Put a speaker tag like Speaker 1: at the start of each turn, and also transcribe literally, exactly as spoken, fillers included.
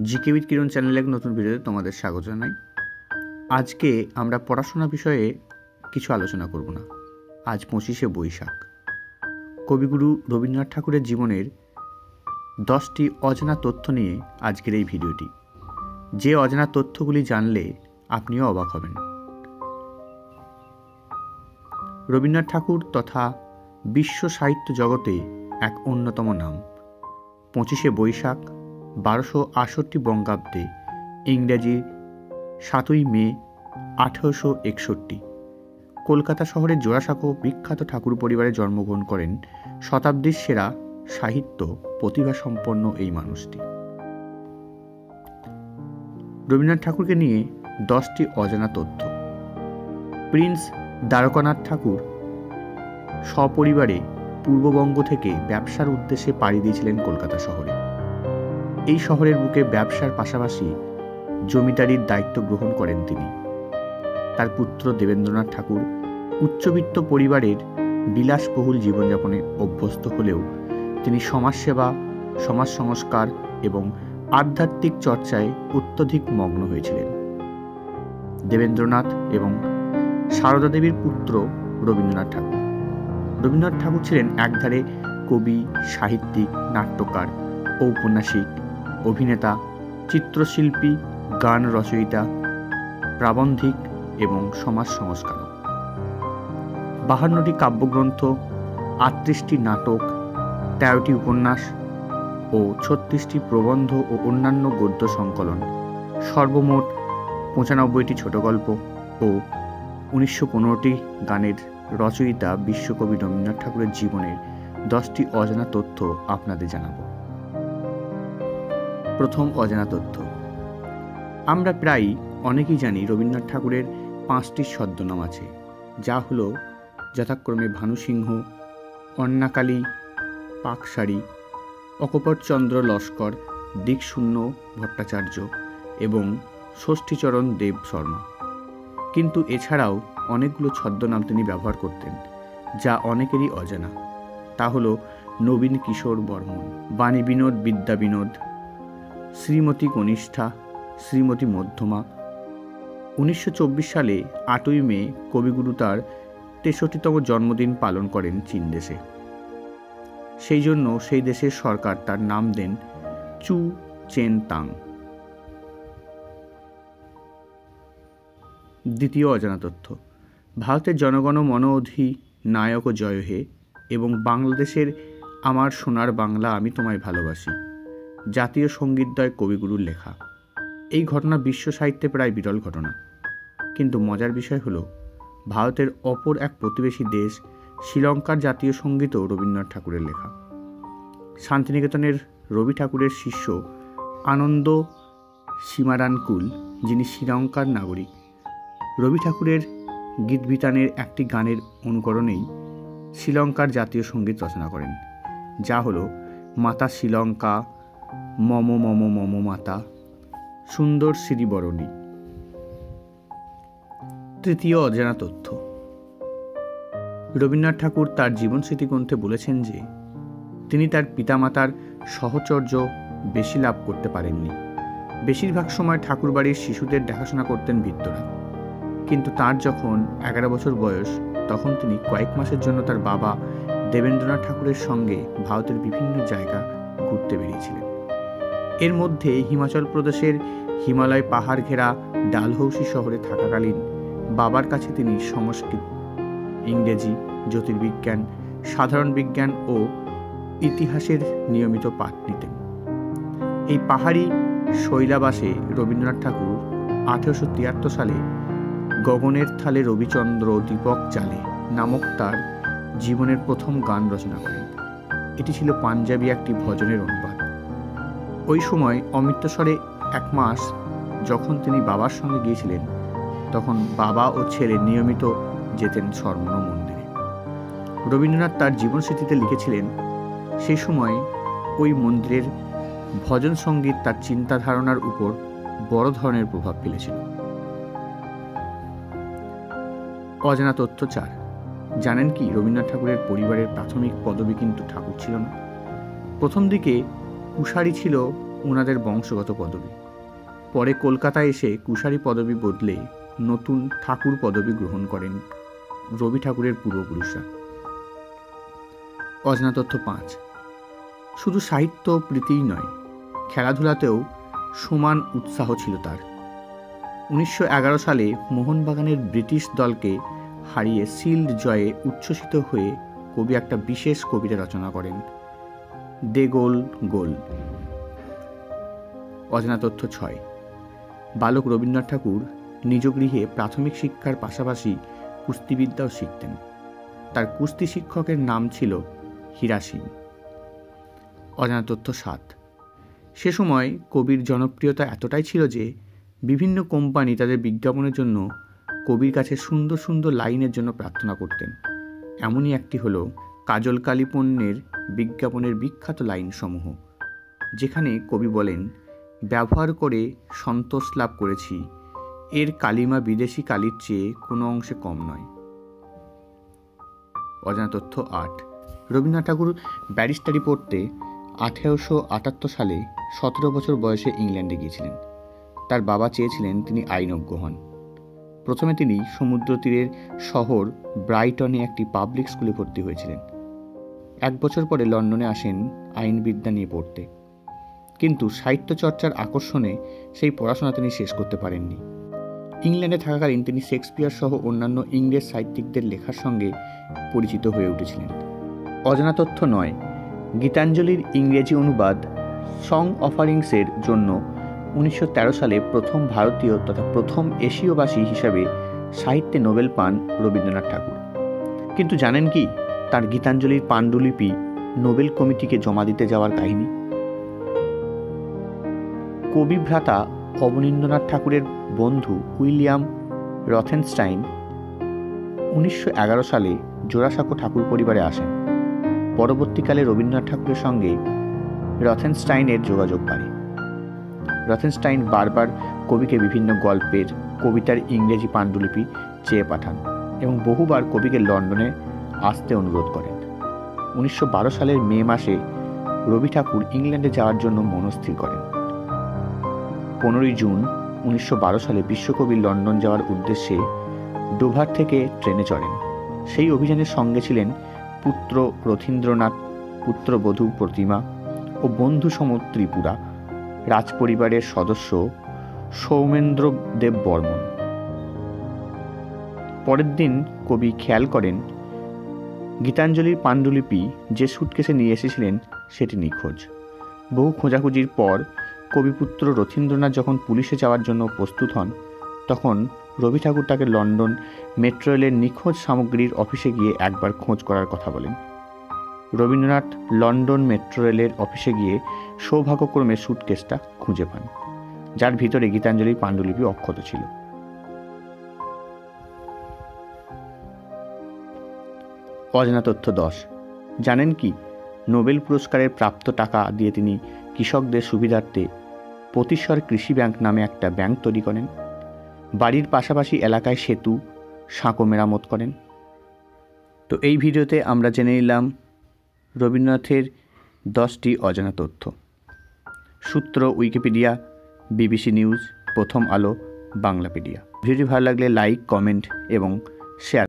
Speaker 1: GK with কিরণ চ্যানেলে এক নতুন ভিডিওতে তোমাদের স্বাগত জানাই। আজকে আমরা পড়াশোনা বিষয়ে কিছু আলোচনা করব না। আজ পঁচিশে বৈশাখ। কবিগুরু রবীন্দ্রনাথ ঠাকুরের জীবনের দশটি অজানা তথ্য নিয়ে আজকের এই ভিডিওটি। যে অজানা তথ্যগুলি জানলে আপনিও অবাক হবেন। রবীন্দ্রনাথ ঠাকুর তথা বিশ্ব সাহিত্য জগতে এক অন্যতম নাম। পঁচিশে বৈশাখ বারোশো আটষট্টি বঙ্গাব্দে ইংরেজি সাতই মে আঠেরোশো একষট্টি কলকাতা শহরের জোড়াসাঁকো বিখ্যাত ঠাকুর পরিবারে জন্মগ্রহণ করেন শতাব্দীর সেরা সাহিত্য প্রতিভাসম্পন্ন এই মানুষটি। রবীন্দ্রনাথ ঠাকুরকে নিয়ে দশটি অজানা তথ্য। প্রিন্স দ্বারকানাথ ঠাকুর সপরিবারে পূর্ববঙ্গ থেকে ব্যবসার উদ্দেশ্যে পাড়ি দিয়েছিলেন কলকাতা শহরে। এই শহরের বুকে ব্যবসার পাশাপাশি জমিদারির দায়িত্ব গ্রহণ করেন তিনি। তার পুত্র দেবেন্দ্রনাথ ঠাকুর উচ্চবিত্ত পরিবারের বিলাসবহুল জীবনযাপনে অভ্যস্ত হলেও তিনি সমাজসেবা, সমাজ সংস্কার এবং আধ্যাত্মিক চর্চায় অত্যধিক মগ্ন হয়েছিলেন। দেবেন্দ্রনাথ এবং সারদা দেবীর পুত্র রবীন্দ্রনাথ ঠাকুর। রবীন্দ্রনাথ ঠাকুর ছিলেন একধারে কবি, সাহিত্যিক, নাট্যকার, ঔপন্যাসিক, অভিনেতা, চিত্রশিল্পী, গান রচয়িতা, প্রাবন্ধিক এবং সমাজ সংস্কারক। বাহান্নটি কাব্যগ্রন্থ, আটত্রিশটি নাটক, তেরোটি উপন্যাস ও ছত্রিশটি প্রবন্ধ ও অন্যান্য গদ্য সংকলন, সর্বমোট পঁচানব্বইটি ছোট গল্প ও উনিশশো পনেরোটি গানের রচয়িতা বিশ্বকবি রবীন্দ্রনাথ ঠাকুরের জীবনের দশটি অজানা তথ্য আপনাদের জানাব। প্রথম অজানা তথ্য। আমরা প্রায় অনেকেই জানি রবীন্দ্রনাথ ঠাকুরের পাঁচটি ছদ্মনাম আছে, যা হল যথাক্রমে ভানুসিংহ, অন্নাকালী, পাকশাড়ি, অকপটচন্দ্র লস্কর, দিকশূন্য ভট্টাচার্য এবং ষষ্ঠীচরণ দেব শর্মা। কিন্তু এছাড়াও অনেকগুলো ছদ্মনাম তিনি ব্যবহার করতেন, যা অনেকেরই অজানা। তা হল নবীন কিশোর বর্মন, বাণী বিনোদ বিদ্যা বিনোদ, শ্রীমতী কনিষ্ঠা, শ্রীমতী মধ্যমা। উনিশশো চব্বিশ সালে আটই মে কবিগুরু তার তেষট্টিতম জন্মদিন পালন করেন চীন দেশে। সেই জন্য সেই দেশের সরকার তার নাম দেন চু চেন তাং। দ্বিতীয় অজানা তথ্য। ভারতের জনগণ মন অধি নায়ক ও জয় হে এবং বাংলাদেশের আমার সোনার বাংলা আমি তোমায় ভালোবাসি জাতীয় সঙ্গীতদ্বয় কবিগুরুর লেখা। এই ঘটনা বিশ্ব সাহিত্যে প্রায় বিরল ঘটনা। কিন্তু মজার বিষয় হল, ভারতের অপর এক প্রতিবেশী দেশ শ্রীলঙ্কার জাতীয় সঙ্গীতও রবীন্দ্রনাথ ঠাকুরের লেখা। শান্তিনিকেতনের রবি ঠাকুরের শিষ্য আনন্দ সীমারানকুল, যিনি শ্রীলঙ্কার নাগরিক, রবি ঠাকুরের গীতবিতানের একটি গানের অনুকরণেই শ্রীলঙ্কার জাতীয় সঙ্গীত রচনা করেন, যা হল মাতা শ্রীলঙ্কা মম মম মম মাতা সুন্দর শ্রীবরণী। তৃতীয় অজানা তথ্য। রবীন্দ্রনাথ ঠাকুর তার জীবন স্মৃতিগ্রন্থে বলেছেন যে তিনি তার পিতামাতার সাহচর্য বেশি লাভ করতে পারেননি। বেশিরভাগ সময় ঠাকুরবাড়ির শিশুদের দেখাশোনা করতেন বৃদ্ধরা। কিন্তু তার যখন এগারো বছর বয়স, তখন তিনি কয়েক মাসের জন্য তার বাবা দেবেন্দ্রনাথ ঠাকুরের সঙ্গে ভারতের বিভিন্ন জায়গা ঘুরতে বেরিয়েছিলেন। এর মধ্যে হিমাচল প্রদেশের হিমালয় পাহাড় ঘেরা ডালহৌসি শহরে থাকাকালীন বাবার কাছে তিনি সংস্কৃত, ইংরেজি, জ্যোতির্বিজ্ঞান, সাধারণ বিজ্ঞান ও ইতিহাসের নিয়মিত পাঠ নিতেন। এই পাহাড়ি শৈলাবাসে রবীন্দ্রনাথ ঠাকুর আঠেরোশো তিয়াত্তর সালে গগনের থালে রবিচন্দ্র দীপক জালে নামক তার জীবনের প্রথম গান রচনা করেন। এটি ছিল পাঞ্জাবি একটি ভজনের অনুবাদ। ওই সময় অমৃতসরে এক মাস যখন তিনি বাবার সঙ্গে গিয়েছিলেন, তখন বাবা ও ছেলে নিয়মিত যেতেন স্বর্ণ মন্দিরে। রবীন্দ্রনাথ তার জীবনস্মৃতিতে লিখেছিলেন, সেই সময় ওই মন্দিরের ভজন সঙ্গীত তার চিন্তাধারণার উপর বড় ধরনের প্রভাব ফেলেছিল। অজানা তথ্য চার। জানেন কি রবীন্দ্রনাথ ঠাকুরের পরিবারের প্রাথমিক পদবি কিন্তু ঠাকুর ছিল না। প্রথম দিকে কুশারি ছিল ওনাদের বংশগত পদবি। পরে কলকাতায় এসে কুশারি পদবি বদলে নতুন ঠাকুর পদবি গ্রহণ করেন রবি ঠাকুরের পূর্বপুরুষরা। অজানা তথ্য পাঁচ। শুধু সাহিত্য প্রীতিই নয়, খেলাধুলাতেও সমান উৎসাহ ছিল তার। উনিশশো এগারো সালে মোহনবাগানের ব্রিটিশ দলকে হারিয়ে শিল্ড জয়ে উচ্ছ্বসিত হয়ে কবি একটা বিশেষ কবিতা রচনা করেন, দে গোল গোল। অজানা তথ্য ছয়। বালক রবীন্দ্রনাথ ঠাকুর নিজ গৃহে প্রাথমিক শিক্ষার পাশাপাশি কুস্তিবিদ্যাও শিখতেন। তার কুস্তি শিক্ষকের নাম ছিল হীরা সিং। অজানা তথ্য সাত। সে সময় কবির জনপ্রিয়তা এতটাই ছিল যে বিভিন্ন কোম্পানি তাদের বিজ্ঞাপনের জন্য কবির কাছে সুন্দর সুন্দর লাইনের জন্য প্রার্থনা করতেন। এমনই একটি হলো কাজল কালি পণ্যের বিজ্ঞাপনের বিখ্যাত লাইনসমূহ, যেখানে কবি বলেন, ব্যবহার করে সন্তোষ লাভ করেছি, এর কালিমা বিদেশি কালির চেয়ে কোনো অংশে কম নয়। অজানা তথ্য আট। রবীন্দ্রনাথ ঠাকুর ব্যারিস্টারি পড়তে আঠেরোশো আটাত্তর সালে সতেরো বছর বয়সে ইংল্যান্ডে গিয়েছিলেন। তার বাবা চেয়েছিলেন তিনি আইনজ্ঞ হন। প্রথমে তিনি সমুদ্র তীরের শহর ব্রাইটনে একটি পাবলিক স্কুলে ভর্তি হয়েছিলেন। এক বছর পরে লন্ডনে আসেন আইনবিদ্যা নিয়ে পড়তে, কিন্তু সাহিত্য চর্চার আকর্ষণে সেই পড়াশোনা তিনি শেষ করতে পারেননি। ইংল্যান্ডে থাকাকালীন তিনি শেক্সপিয়ার সহ অন্যান্য ইংরেজ সাহিত্যিকদের লেখার সঙ্গে পরিচিত হয়ে উঠেছিলেন। অজানা তথ্য নয়। গীতাঞ্জলির ইংরেজি অনুবাদ সং অফারিংসের জন্য উনিশশো তেরো সালে প্রথম ভারতীয় তথা প্রথম এশীয়বাসী হিসাবে সাহিত্যে নোবেল পান রবীন্দ্রনাথ ঠাকুর। কিন্তু জানেন কি তার গীতাঞ্জলির পাণ্ডুলিপি নোবেল কমিটিকে জমা দিতে যাওয়ার কাহিনী? কবি ভ্রাতা অবনীন্দ্রনাথ ঠাকুরের বন্ধু উইলিয়াম রথেনস্টাইন উনিশশো এগারো সালে জোড়াসাঁকো ঠাকুর পরিবারে আসেন। পরবর্তীকালে রবীন্দ্রনাথ ঠাকুরের সঙ্গে রথেনস্টাইনের যোগাযোগ বাড়ে। রথেনস্টাইন বারবার কবিকে বিভিন্ন গল্পের, কবিতার ইংরেজি পাণ্ডুলিপি চেয়ে পাঠান এবং বহুবার কবিকে লন্ডনে আসতে অনুরোধ করেন। উনিশশো বারো সালের মে মাসে রবি ঠাকুর ইংল্যান্ডে যাওয়ার জন্য মনস্থির করেন। পনেরোই জুন উনিশশো বারো সালে বিশ্বকবি লন্ডন যাওয়ার উদ্দেশ্যে ডোভার থেকে ট্রেনে চড়েন। সেই অভিযানের সঙ্গে ছিলেন পুত্র রথীন্দ্রনাথ, পুত্রবধূ প্রতিমা ও বন্ধু সম ত্রিপুরা রাজপরিবারের সদস্য সৌমেন্দ্র দেব বর্মন। পরের দিন কবি খেয়াল করেন গীতাঞ্জলির পাণ্ডুলিপি যে সুটকেসে নিয়ে এসেছিলেন সেটি নিখোঁজ। বহু খোঁজাখুঁজির পর কবিপুত্র রথীন্দ্রনাথ যখন পুলিশে যাওয়ার জন্য প্রস্তুত হন, তখন রবি ঠাকুর তাকে লন্ডন মেট্রো রেলের নিখোঁজ সামগ্রীর অফিসে গিয়ে একবার খোঁজ করার কথা বলেন। রবীন্দ্রনাথ লন্ডন মেট্রো রেলের অফিসে গিয়ে সৌভাগ্যক্রমে সুটকেসটা খুঁজে পান, যার ভিতরে গীতাঞ্জলির পাণ্ডুলিপি অক্ষত ছিল। অজানা তথ্য দশ। জানেন কি নোবেল পুরস্কারের প্রাপ্ত টাকা দিয়ে তিনি কৃষকদের সুবিধার্থে প্রতিশ্বর কৃষি ব্যাংক নামে একটা ব্যাংক তৈরি করেন। বাড়ির পাশাপাশি এলাকায় সেতু, সাঁকো মেরামত করেন। তো এই ভিডিওতে আমরা জেনে নিলাম রবীন্দ্রনাথের দশটি অজানা তথ্য। সূত্র উইকিপিডিয়া, বিবিসি নিউজ, প্রথম আলো, বাংলাপিডিয়া। ভিডিওটি ভালো লাগলে লাইক, কমেন্ট এবং শেয়ার